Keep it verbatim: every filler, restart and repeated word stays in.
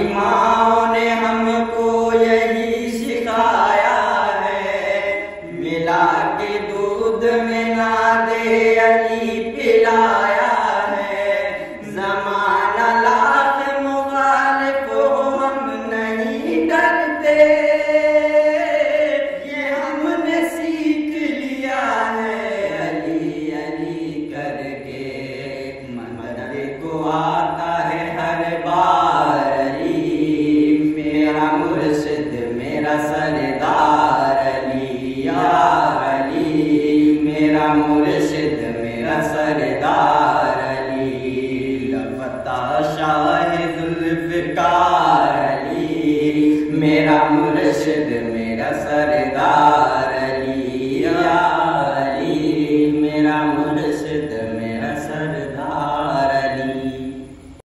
माँओं ने हमको यही सिखाया है, मिला के दूध में ना दे अली पिलाया है। ज़माना लाख मुखालिफ हो हम नहीं डरते, ये हमने सीख लिया है अली अली करके। मदद को आता है हर बार अली, मेरा मुर्शिद मेरा सरदार अली। या अली मेरा मुर्शिद मेरा सरदार अली, लफता शाह जुल्फ़िकार अली, मेरा मुर्शिद मेरा सरदार